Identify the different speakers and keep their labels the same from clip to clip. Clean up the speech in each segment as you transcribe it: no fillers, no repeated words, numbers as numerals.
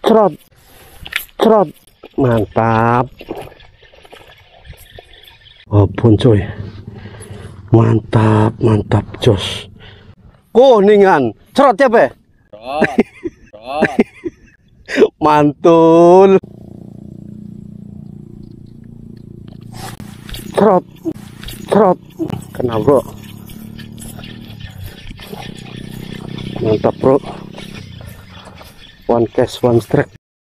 Speaker 1: Cerot, cerot, mantap. Ampun coy, mantap, mantap, jos. Kuningan, cerot ya be?
Speaker 2: Cerot, cerot.
Speaker 1: Mantul. Cerot, cerot, kena bro. Mantap bro. One cast, one strike.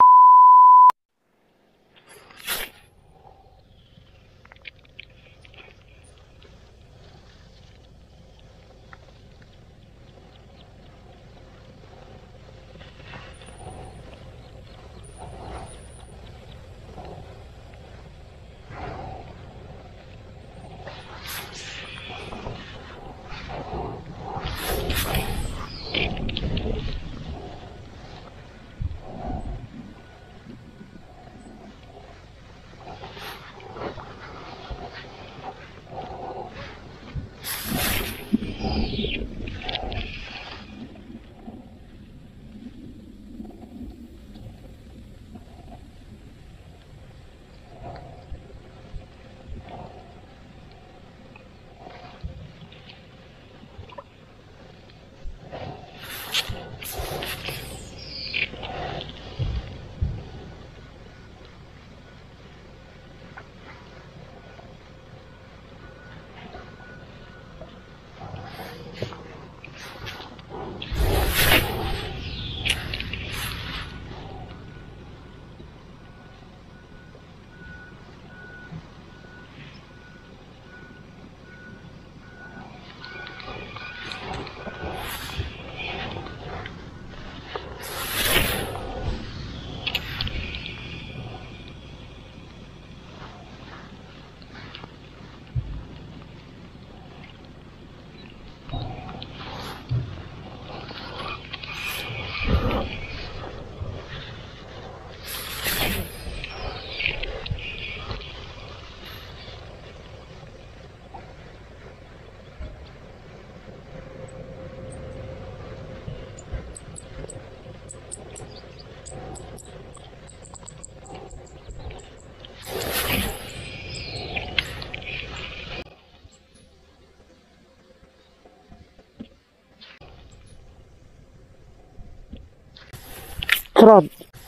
Speaker 1: Cerot,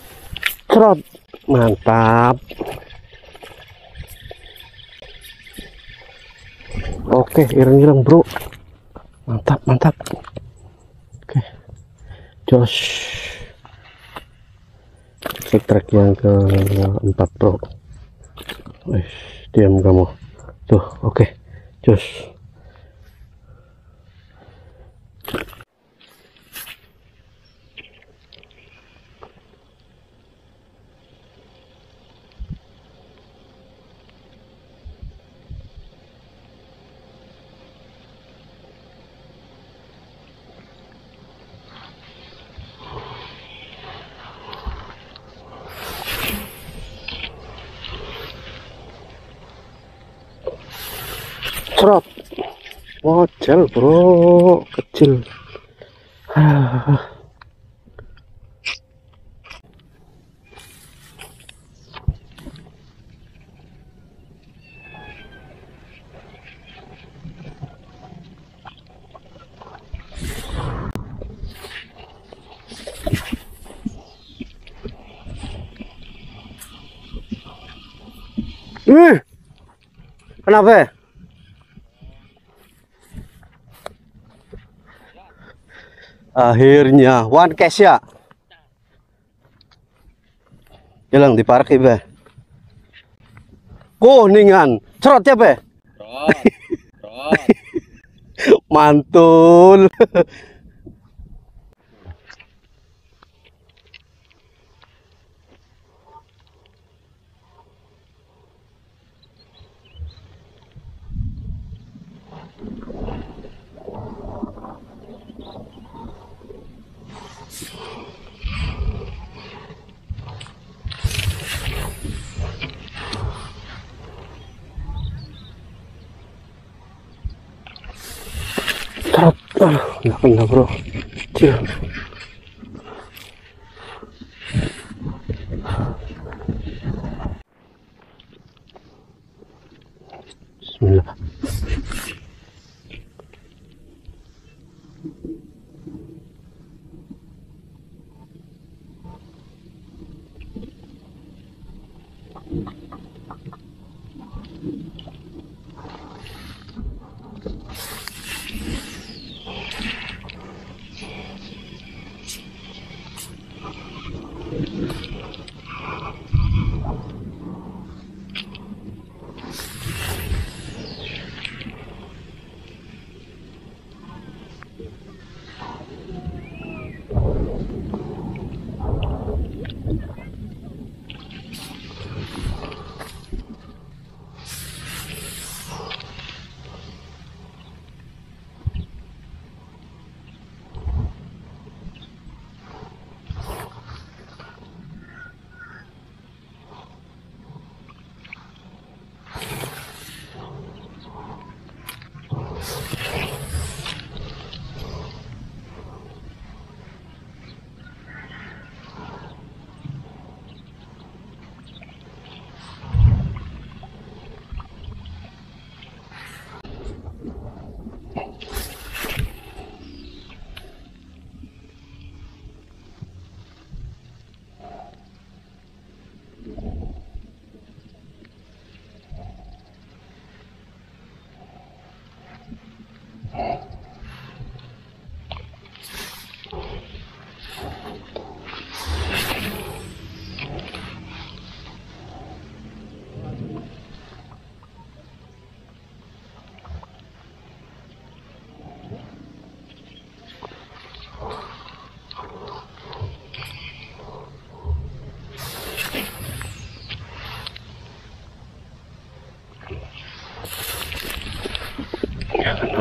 Speaker 1: cerot, mantap. Oke, ireng-ireng bro, mantap, mantap. Oke, jos. Track yang keempat bro. Wih, diam kamu tuh. Oke, jos. Cerot, model bro, kecil. Kenapa? Akhirnya one cash ya. Jalan di park ibe. Kuningan, cerot ya be?
Speaker 2: Cerot, cerot.
Speaker 1: Mantul. Nggak kena bro. Cil.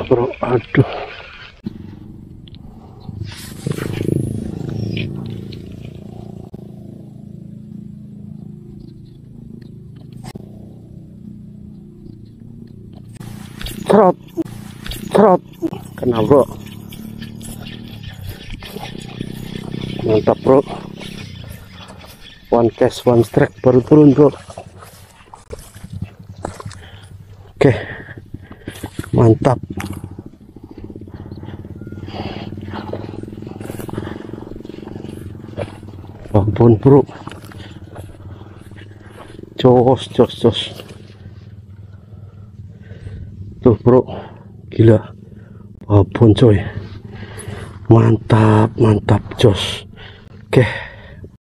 Speaker 1: bro, aduh. Trot, trot, kena bro. Mantap bro. One cast, one strike baru turun bro. Oke, mantap. Ampun bro, jos. Tuh bro, gila. Ampun coy, mantap jos. Oke.